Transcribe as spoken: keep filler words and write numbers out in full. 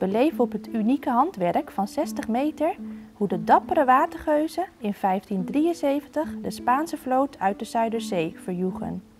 beleven op het unieke handwerk van zestig meter hoe de dappere watergeuzen in vijftien drieënzeventig de Spaanse vloot uit de Zuiderzee verjoegen.